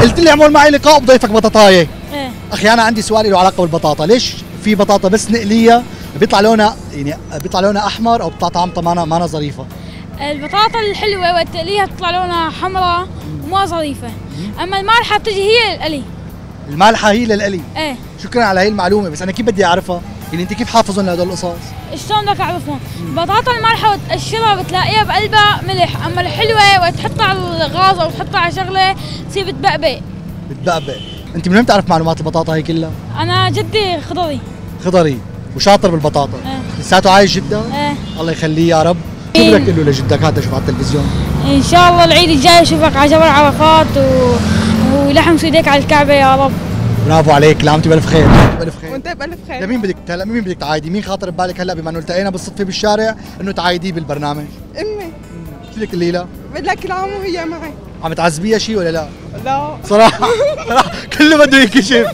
قلت لي اعمل معي لقاء بضيفك بطاطايه. ايه اخي انا عندي سؤال له علاقه بالبطاطا، ليش في بطاطا بس نقليه بيطلع لونها احمر او بتطلع طعمتها ما ظريفه؟ البطاطا الحلوة والتقلية بتطلع لونها حمراء وما ظريفة، أما المالحة بتجي هي القلي. المالحه هي للقلي. ايه شكرا على هي المعلومه، بس انا كيف بدي اعرفها؟ يعني انت كيف حافظهم لهدول القصص؟ شلون بدك أعرفهم؟ البطاطا المالحة وتقشرها بتلاقيها بقلبها ملح، أما الحلوة وتحطها على الغاز أو تحطها على شغلة تصير بتبقبق. بتبقبق. انت من وين بتعرف معلومات البطاطا هي كلها؟ أنا جدي خضري. خضري وشاطر بالبطاطا. ايه لساته عايش جدا؟ ايه الله يخليه يا رب. شو بدك تقول له لجدك هذا شوف على التلفزيون؟ إن شاء الله العيد الجاي أشوفك على جبل عرفات ولحم سيديك على الكعبة يا رب. برافو عليك، كل عام وانت بالف خير. بالف خير. وانت بألف خير. لمين بدك تعايدي؟ مين خاطر ببالك هلا بما انه التقينا بالصدفه بالشارع انه تعايديه بالبرنامج؟ امي شو بدك تقولي لها؟ بدي لك كل عام وهي معي. عم تعذبيها شيء ولا لا؟ لا صراحه كله بده ينكشف.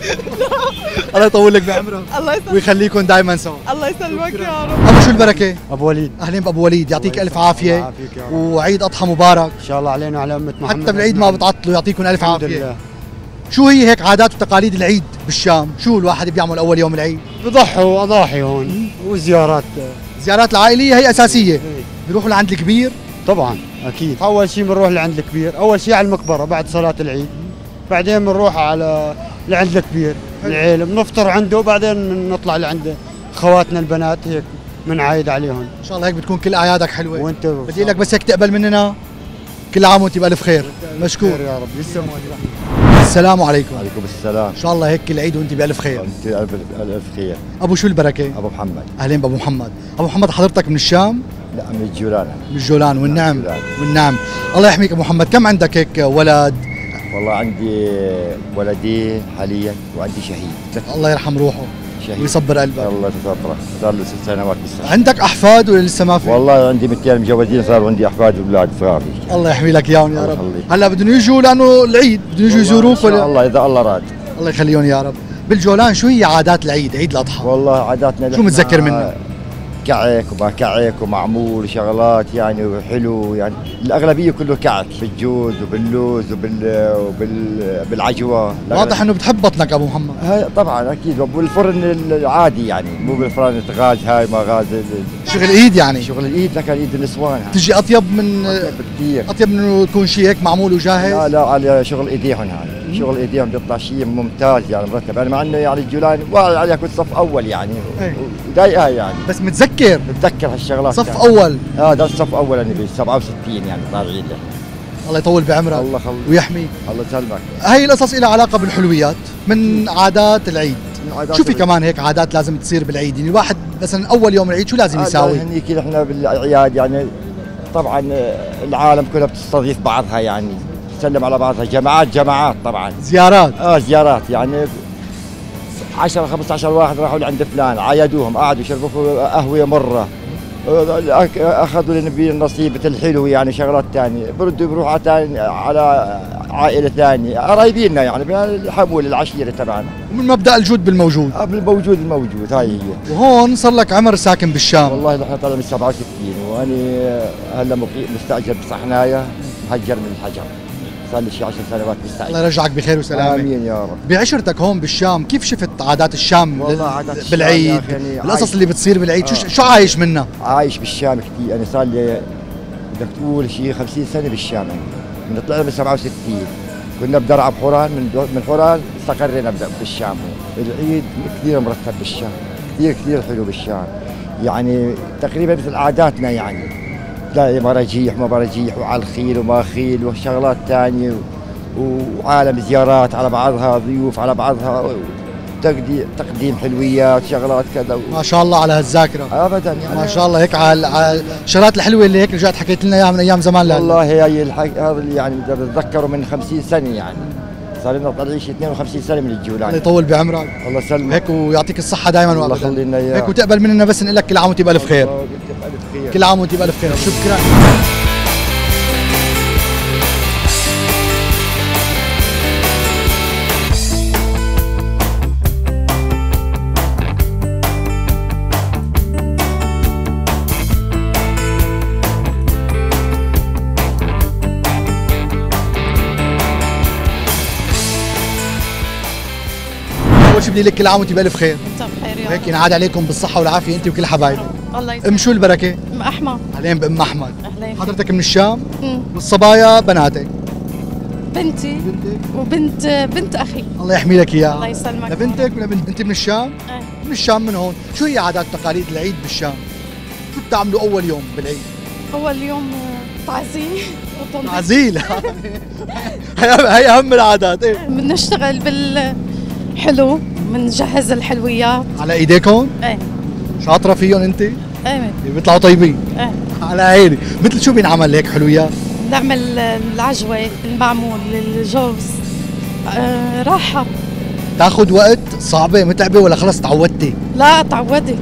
الله يطول لك بعمرك الله يسلمك. ويخليكم دائما سوا. الله يسلمك يا رب. ابو شو البركه؟ ابو وليد، اهلين بابو وليد، يعطيك الله الف يسلمك. عافيه الله يعافيك يا رب. وعيد اضحى مبارك. ان شاء الله علينا وعلى امه محمد. حتى بالعيد ما بتعطلوا، يعطيكم الف الحمد عافيه. لله. شو هي هيك عادات وتقاليد العيد بالشام؟ شو الواحد بيعمل اول يوم العيد؟ بضحوا اضاحي هون وزيارات. زيارات العائليه هي اساسيه. بيروحوا لعند الكبير. طبعا اكيد. اول شيء بنروح لعند الكبير، اول شيء على المقبره بعد صلاه العيد، بعدين بنروح على لعند الكبير العيله، بنفطر عنده وبعدين نطلع لعند خواتنا البنات هيك بنعايد عليهم. ان شاء الله هيك بتكون كل اعيادك حلوه. وانت بدي لك بس هيك تقبل مننا كل عام وانت بالف خير. مشكور يا رب يسلمك. السلام عليكم. وعليكم السلام. ان شاء الله هيك العيد وانت بالف خير. انت الف خير. ابو شو البركه؟ ابو محمد. اهلين بابو محمد. ابو محمد حضرتك من الشام؟ لا من الجولان. من الجولان والنعم. الجولان. والنعم. الله يحميك ابو محمد. كم عندك هيك ولد؟ والله عندي ولدين حاليا وعندي شهيد. الله يرحم روحه شهيد ويصبر قلبك. الله تفضل. صار له 6 سنوات بالسنة. عندك احفاد ولا لسه ما في؟ والله عندي بنتين مجوزين، صار عندي احفاد واولاد صغار. الله يحمي لك اياهم يا الله رب. يخليك. هلا بدهم يجوا لانه العيد بدهم يجوا يزوروك ان شاء ولا؟ الله اذا الله راد. الله يخليهم يا رب. بالجولان شو هي عادات العيد، عيد الاضحى؟ والله عاداتنا شو متذكر منها؟ كعك وما كعك ومعمول وشغلات يعني وحلو، يعني الاغلبيه كله كعك بالجوز وباللوز بالعجوه. واضح انه بتحب بطنك ابو محمد. هاي طبعا اكيد، وبالفرن العادي يعني مو بالفرن غاز، هاي ما غاز. شغل ايد يعني. شغل الايد، لكن ايد النسوان تجي اطيب من بكثير. اطيب من انه يكون شيء هيك معمول وجاهز. لا لا، على شغل ايديهم هذا، شغل ايديهم بيطلع شيء ممتاز يعني مرتب. انا مع انه يعني الجولان عليها كنت صف اول يعني وضايقها يعني، بس متذكر بتذكر هالشغلات صف يعني. اول. هذا الصف اول انا ب 67 يعني طالعين له. الله يطول بعمرك الله يخليك ويحميك. الله يسلمك. هي القصص لها علاقه بالحلويات من عادات العيد. عادات شو في العيد. كمان هيك عادات لازم تصير بالعيد؟ يعني الواحد مثلا اول يوم العيد شو لازم يساوي؟ هنيك احنا بالاعياد يعني طبعا العالم كلها بتستضيف بعضها يعني، تسلم على بعضها، جماعات طبعا، زيارات. زيارات يعني 10 15 واحد راحوا لعند فلان، عايدوهم، قعدوا شربوا قهوه مره، اخذوا النصيبة الحلو يعني شغلات ثانيه، بردوا بروحوا على عائله ثانيه قرايبيننا يعني بالحمول العشيره تبعنا. ومن مبدا الجود بالموجود. بالموجود الموجود، هاي هي. وهون صار لك عمر ساكن بالشام. والله نحن طالع من 67 واني هلا مستاجر بصحنايه، مهجر من الحجر، صار لي شي 10 سنوات مستعجل. الله يرجعك بخير وسلامه. امين يا رب. بعشرتك هون بالشام كيف شفت عادات الشام والله عادات الشام بالعيد؟ يا أخي يعني القصص اللي بتصير بالعيد شو عايش منها؟ عايش بالشام كثير، انا صار لي بدك تقول شي 50 سنه بالشام يعني. من طلعنا من 67 كنا بدرعا بحوران، من حوران استقرينا بالشام. العيد كثير مرتب بالشام، كثير حلو بالشام يعني تقريبا مثل عاداتنا يعني، تلاقي مراجيح وما مراجيح وعلى الخيل وما خيل وشغلات ثانيه وعالم زيارات على بعضها، ضيوف على بعضها، تقديم حلويات شغلات كذا. ما شاء الله على هالذاكره. ابدا يعني ما شاء الله هيك على الشغلات الحلوه اللي هيك رجعت حكيت لنا اياها من ايام زمان لهلا. والله هي هذا اللي يعني بتذكره من 50 سنه يعني، صار لنا طالعين 52 سنه من الجولان. الله يطول بعمرك. الله يسلمك. هيك ويعطيك الصحه دائما الله وابدا. يخلي لنا اياه. هيك وتقبل مننا بس نقول لك كل عام وانت بالف خير. كل عام وانت بالف خير. شكرا. اول شيء بدي لك كل عام وانت بالف خير. انت بخير يا وهيك ينعاد عليكم بالصحه والعافيه انت وكل حبايبك. الله يسلمك. ام شو البركه؟ ام احمد. عليهم بام احمد. اهلين. حضرتك من الشام؟ مم. والصبايا بناتك. بنتي وبنت بنت اخي. الله يحمي لك اياها. الله يسلمك. لبنتك ولا بنت انت من الشام؟ ايه. من الشام من هون، شو هي عادات وتقاليد العيد بالشام؟ شو بتعملوا اول يوم بالعيد؟ اول يوم تعزيه وتنظيف. تعزيل هي اهم العادات. ايه بنشتغل بالحلو، بنجهز الحلويات. على ايديكم؟ ايه. شاطره فيهم انت؟ ايه. بيطلعوا طيبين. ايه. على عيني. مثل شو بينعمل هيك حلويات؟ نعمل العجوه، المعمول، الجوز. راحه. تاخذ وقت، صعبه متعبه ولا خلص تعودتي؟ لا تعودت.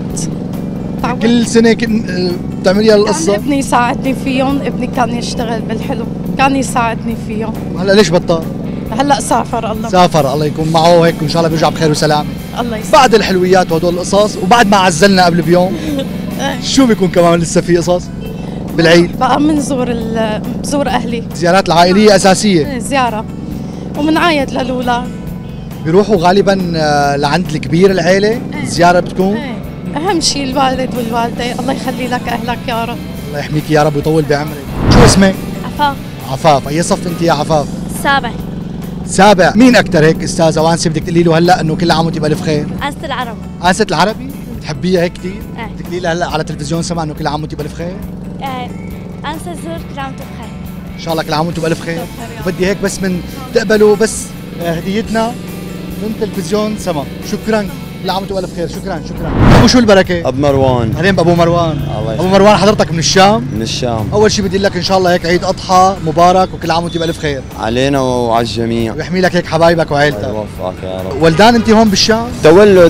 كل سنه بتعمليها كان القصه؟ ابني يساعدني فيهم، ابني كان يشتغل بالحلو، كان يساعدني فيهم. هلا ليش بطل؟ هلا سافر الله. سافر، الله يكون معه وهيك وان شاء الله بيرجع بخير وسلامه. الله يسلمك. بعد الحلويات وهدول القصص وبعد ما عزلنا قبل بيوم شو بيكون كمان لسه في قصص بالعيد؟ بقى بزور اهلي. الزيارات العائليه اساسيه. زياره ومنعايد للولاد. بيروحوا غالبا لعند الكبير العيله، الزياره بتكون. ايه. اهم شيء الوالد والوالده، الله يخلي لك اهلك يا رب. الله يحميك يا رب ويطول بعمرك. شو اسمك؟ عفاف. عفاف. اي صف انت يا عفاف؟ السابع. سابع. مين اكثر هيك استاذه وانسه بدك تقولي له هلا انه كل عام وانت بالف خير؟ أنسة العرب. انسه العربي؟ بتحبيها هيك كثير؟ ايه. بدك تقولي لها هلا على التلفزيون سمع انه كل عام وانت بالف خير؟ أنسة الزور كل عام وأنتم بخير. ان شاء الله كل عام وانتم بالف خير. بخير يا رب. بدي هيك بس من تقبلوا بس هديتنا من تلفزيون سما. شكرا. كل عام وانتم بالف خير. شكرا. ابو شو البركه؟ ابو مروان. اهلين بابو مروان. الله ابو يسلمك. مروان حضرتك من الشام؟ من الشام. اول شيء بدي لك ان شاء الله هيك عيد اضحى مبارك وكل عام وانت بالف خير. علينا وعلى الجميع. ويحمي لك هيك حبايبك الله وعيلتك. يوفقك يا رب. ولدان انت هون بالشام؟ تولد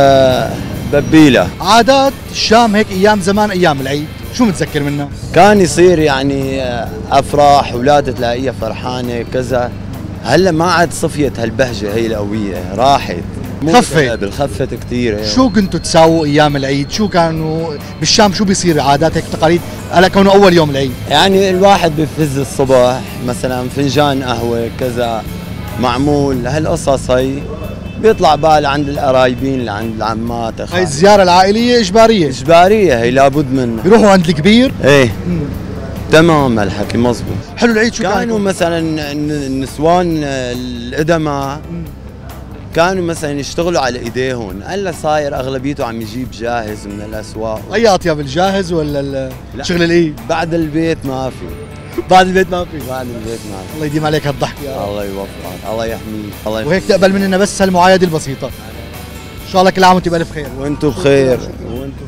ببيله. عادات الشام هيك ايام زمان ايام العيد شو متذكر منها؟ كان يصير يعني افراح، اولاد تلاقيها فرحانه كذا. هلا ما عاد صفيت هالبهجه هي القويه، راحت. خفت. بالخفت كثير. شو كنتوا تساووا ايام العيد؟ شو كانوا بالشام شو بيصير عادات هيك تقاليد هلا كونه اول يوم العيد؟ يعني الواحد بفز الصبح مثلا فنجان قهوه كذا معمول، هالقصص هي بيطلع بقى لعند القرايبين، لعند العمات. هاي الزياره العائليه اجباريه. اجباريه هي، لابد منها. بيروحوا عند الكبير؟ ايه. تمام الحكي مزبوط. حلو العيد شو كانوا مثلا النسوان القدماء كانوا مثلا يشتغلوا على ايديهم، هلا صاير اغلبيته عم يجيب جاهز من الاسواق. اي اطيب الجاهز ولا لا. شغل الايد؟ بعد البيت ما في. بعد البيت ما في. بعد البيت ما في. الله يديم عليك هالضحك يا رب. الله يوفقك، الله يحميك، الله يحميك. وهيك تقبل مننا بس هالمعايده البسيطه. ان شاء الله كل عام وانتم بالف خير. وانتم بخير. وانتم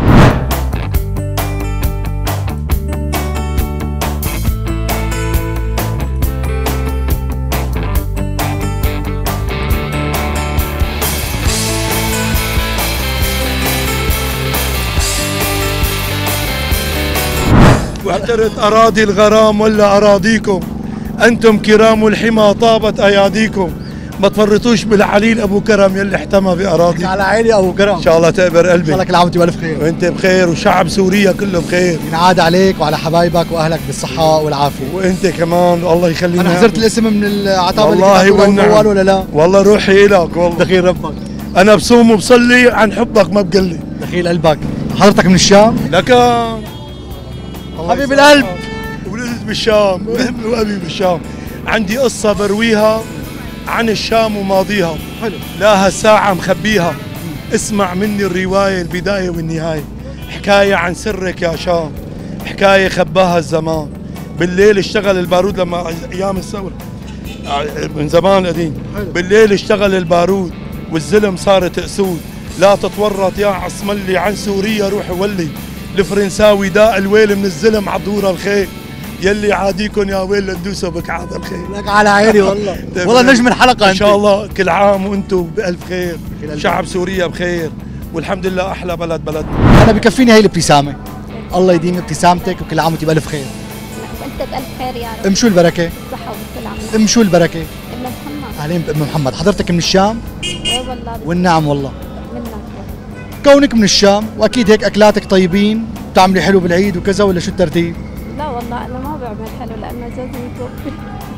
واحترت أراضي الغرام ولا أراضيكم، أنتم كرام الحمى طابت أياديكم، ما تفرطوش بالعليل أبو كرم يلي احتمى بأراضي. على عيني ابو كرم. إن شاء الله تقبر قلبي. ان شاء الله كل عام وانتم بالف خير. وأنت بخير وشعب سوريا كله بخير. ينعاد عليك وعلى حبايبك واهلك بالصحه والعافيه. وأنت كمان الله يخلينا. انا حضرت الاسم من العتاوله والله اللي كانت والنعم. اول ولا لا؟ والله روحي إلك والله. دخيل ربك. أنا بصوم وبصلي عن حبك ما بقلي. دخيل قلبك. حضرتك من الشام؟ لكن حبيب القلب. ولدت بالشام، أمي وأبي بالشام. عندي قصة برويها عن الشام وماضيها. حلو. لا هالساعة مخبيها. اسمع مني الرواية البداية والنهاية. حكاية عن سرك يا شام، حكاية خباها الزمان. بالليل اشتغل البارود لما أيام الثورة من زمان قديم. بالليل اشتغل البارود والزلم صارت أسود. لا تتورط يا عصملي عن سوريا روح ولي. الفرنساوي داء الويل من الزلم عبدور الخيل. يلي عاديكم يا ويل ندوسوا بكعاب الخير. لك على عيني والله. والله نجم الحلقه ان شاء الله كل عام وانتم بالف خير. شعب سوريا بخير والحمد لله احلى بلدنا. انا بكفيني هي الابتسامه. الله يديم ابتسامتك وكل عام وانت بالف خير. وأنت بألف خير يا رب. ام شو البركه؟ صحة والسلامة. ام شو البركه؟ ابن محمد. اهلين بام محمد. حضرتك من الشام؟ إيه والله. والنعم والله. منك. كونك من الشام واكيد هيك اكلاتك طيبين، بتعملي حلو بالعيد وكذا ولا شو الترتيب؟ لا والله أنا ما بعمل حلو لأنه جوزي متوفي.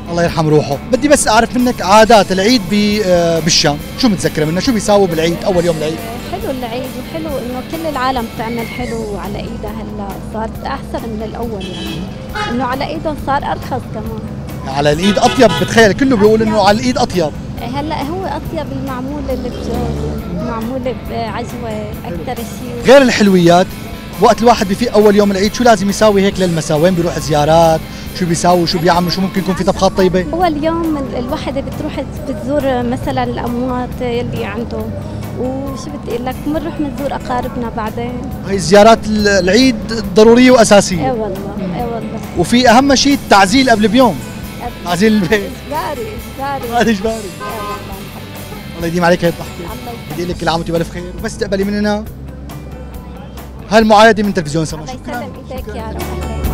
الله يرحم روحه. بدي بس اعرف منك عادات العيد بالشام، شو متذكره منها؟ شو بيساووا بالعيد اول يوم العيد؟ حلو العيد وحلو انه كل العالم بتعمل حلو على ايدها. هلا صارت احسن من الاول، يعني انه على ايدهم صار ارخص كمان. على الايد اطيب، بتخيل كله بيقول انه على الايد اطيب. هلا هو اطيب المعمول اللي بجوز، معمول بعجوه اكثر شيء. غير الحلويات، وقت الواحد بفيق اول يوم العيد شو لازم يساوي هيك للمساء؟ وين بيروح زيارات؟ شو بيساوي؟ شو بيعمل؟ شو ممكن يكون في طبخات طيبه؟ اول يوم الوحده بتروح بتزور مثلا الاموات يلي عنده، وشو بدي اقول لك بنروح بنزور اقاربنا بعدين. هي زيارات العيد ضروريه واساسيه. اي والله اي والله. وفي اهم شيء التعزيل قبل بيوم، تعزيل البيت. اجباري اجباري. هذا اجباري. اي والله. الله يديم عليك هاي الضحكه. الله بدي لك كل عام وانت بالف خير، وبس تقبلي مننا هالمعايده من تلفزيون سما. يسلم ايديك يا رب.